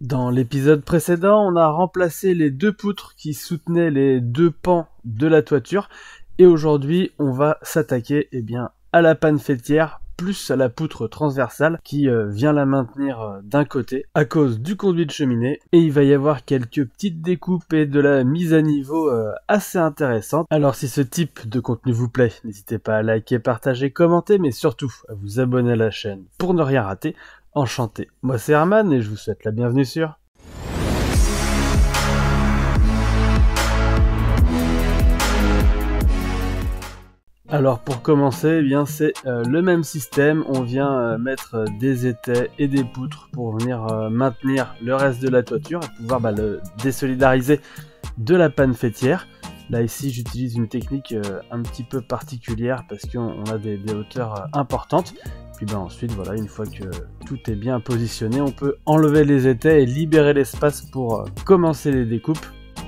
Dans l'épisode précédent, on a remplacé les deux poutres qui soutenaient les deux pans de la toiture et aujourd'hui, on va s'attaquer à la panne faîtière plus à la poutre transversale qui vient la maintenir d'un côté à cause du conduit de cheminée et il va y avoir quelques petites découpes et de la mise à niveau assez intéressante. Alors si ce type de contenu vous plaît, n'hésitez pas à liker, partager, commenter mais surtout à vous abonner à la chaîne pour ne rien rater. Enchanté, moi c'est Herman et je vous souhaite la bienvenue sur... Alors pour commencer, c'est le même système, on vient mettre des étais et des poutres pour venir maintenir le reste de la toiture et pouvoir le désolidariser de la panne faîtière. Là ici j'utilise une technique un petit peu particulière parce qu'on a des hauteurs importantes. Puis ensuite voilà, une fois que tout est bien positionné, on peut enlever les étais et libérer l'espace pour commencer les découpes.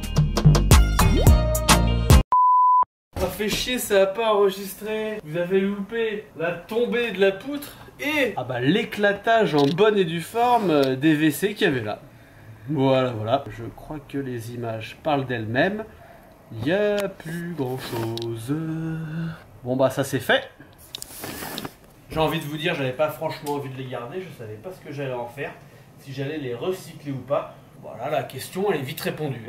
Ça fait chier, ça a pas enregistré. Vous avez loupé la tombée de la poutre et l'éclatage en bonne et due forme des WC qu'il y avait là. Voilà. Je crois que les images parlent d'elles-mêmes. Il n'y a plus grand chose. Bon ça c'est fait. J'ai envie de vous dire, j'avais pas franchement envie de les garder. Je savais pas ce que j'allais en faire. Si j'allais les recycler ou pas. Voilà, la question elle est vite répondue.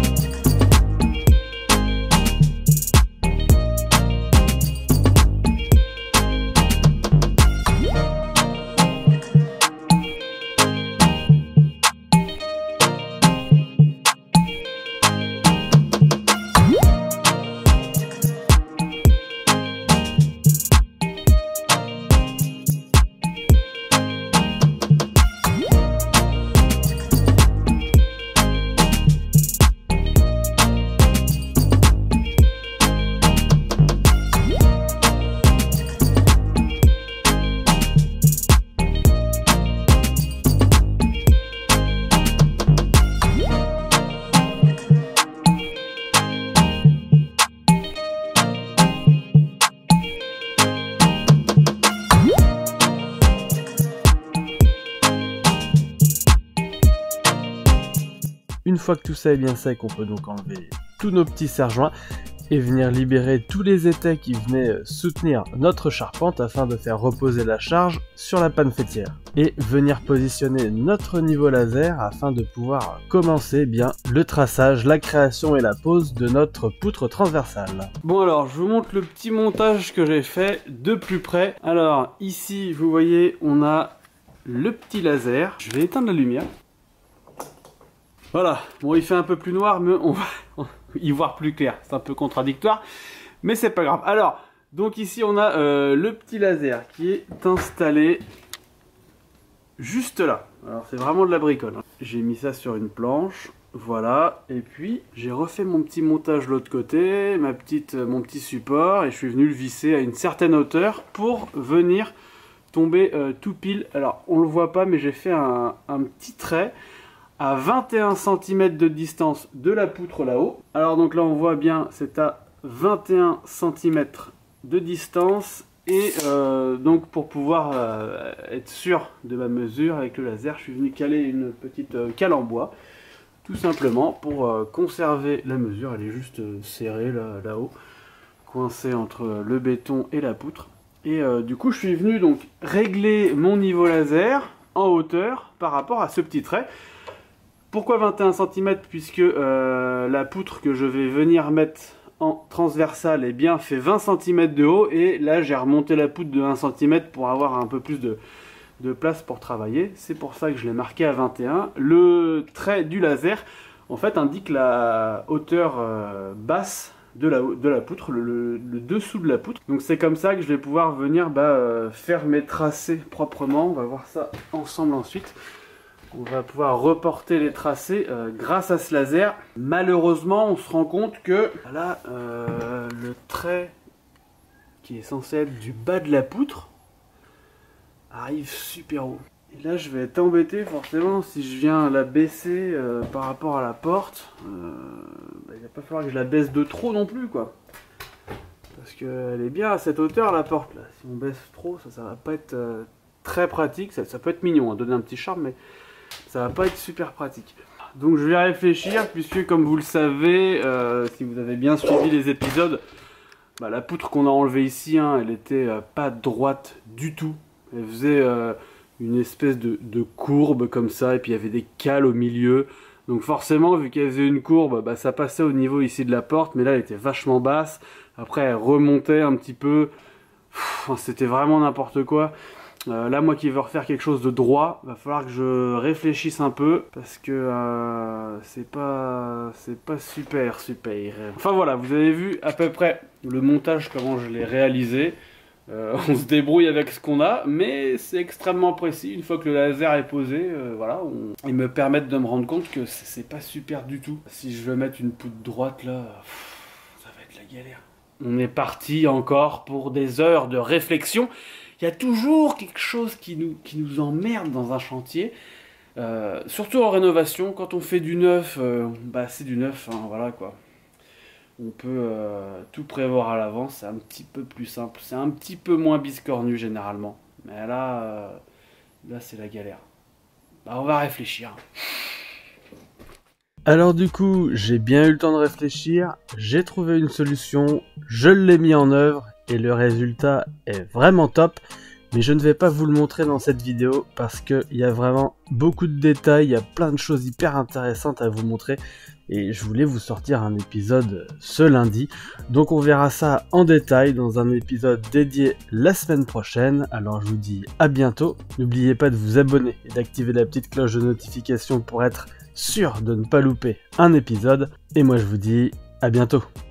Une fois que tout ça est bien sec, on peut donc enlever tous nos petits serre-joints et venir libérer tous les étais qui venaient soutenir notre charpente afin de faire reposer la charge sur la panne faîtière. Et venir positionner notre niveau laser afin de pouvoir commencer le traçage, la création et la pose de notre poutre transversale. Bon alors, je vous montre le petit montage que j'ai fait de plus près. Alors ici, vous voyez, on a le petit laser. Je vais éteindre la lumière. Voilà, bon il fait un peu plus noir mais on va y voir plus clair, c'est un peu contradictoire, mais c'est pas grave. Alors, donc ici on a le petit laser qui est installé juste là. Alors c'est vraiment de la bricole. J'ai mis ça sur une planche, voilà, et puis j'ai refait mon petit montage de l'autre côté, mon petit support, et je suis venu le visser à une certaine hauteur pour venir tomber tout pile. Alors on le voit pas mais j'ai fait un petit trait à 21 cm de distance de la poutre là-haut. Alors donc là on voit bien, c'est à 21 cm de distance. Et donc pour pouvoir être sûr de ma mesure avec le laser, je suis venu caler une petite cale en bois. Tout simplement pour conserver la mesure, elle est juste serrée là-haut, coincée entre le béton et la poutre. Et du coup je suis venu donc régler mon niveau laser en hauteur par rapport à ce petit trait. Pourquoi 21 cm? Puisque la poutre que je vais venir mettre en transversale fait 20 cm de haut. Et là j'ai remonté la poutre de 1 cm pour avoir un peu plus de place pour travailler. C'est pour ça que je l'ai marqué à 21. Le trait du laser en fait indique la hauteur basse de la poutre, le dessous de la poutre. Donc c'est comme ça que je vais pouvoir venir faire mes tracés proprement. On va voir ça ensemble ensuite. On va pouvoir reporter les tracés grâce à ce laser. Malheureusement, on se rend compte que là, le trait qui est censé être du bas de la poutre arrive super haut. Et là, je vais être embêté forcément si je viens la baisser par rapport à la porte. Il va pas falloir que je la baisse de trop non plus, quoi. Parce qu'elle est bien à cette hauteur, la porte, là. Si on baisse trop, ça va pas être très pratique. Ça peut être mignon, donner un petit charme, mais ça va pas être super pratique. Donc je vais réfléchir, puisque comme vous le savez, si vous avez bien suivi les épisodes, bah, la poutre qu'on a enlevée ici, hein, elle était pas droite du tout. Elle faisait une espèce de courbe comme ça, et puis il y avait des cales au milieu. Donc forcément, vu qu'elle faisait une courbe, bah, ça passait au niveau ici de la porte, mais là elle était vachement basse. Après elle remontait un petit peu. C'était vraiment n'importe quoi. Là, moi qui veux refaire quelque chose de droit, va falloir que je réfléchisse un peu, parce que c'est pas super. Enfin voilà, vous avez vu à peu près le montage, comment je l'ai réalisé. On se débrouille avec ce qu'on a, mais c'est extrêmement précis. Une fois que le laser est posé, voilà, ils me permettent de me rendre compte que c'est pas super du tout. Si je veux mettre une poutre droite là, ça va être la galère. On est parti encore pour des heures de réflexion. Il y a toujours quelque chose qui nous emmerde dans un chantier, surtout en rénovation. Quand on fait du neuf, bah c'est du neuf, hein, voilà quoi. On peut tout prévoir à l'avance, c'est un petit peu plus simple, c'est un petit peu moins biscornu généralement. Mais là c'est la galère. Bah, on va réfléchir. Alors du coup, j'ai bien eu le temps de réfléchir, j'ai trouvé une solution, je l'ai mis en œuvre et le résultat est vraiment top. Mais je ne vais pas vous le montrer dans cette vidéo parce qu'il y a vraiment beaucoup de détails, il y a plein de choses hyper intéressantes à vous montrer. Et je voulais vous sortir un épisode ce lundi. Donc on verra ça en détail dans un épisode dédié la semaine prochaine. Alors je vous dis à bientôt. N'oubliez pas de vous abonner et d'activer la petite cloche de notification pour être sûr de ne pas louper un épisode. Et moi je vous dis à bientôt.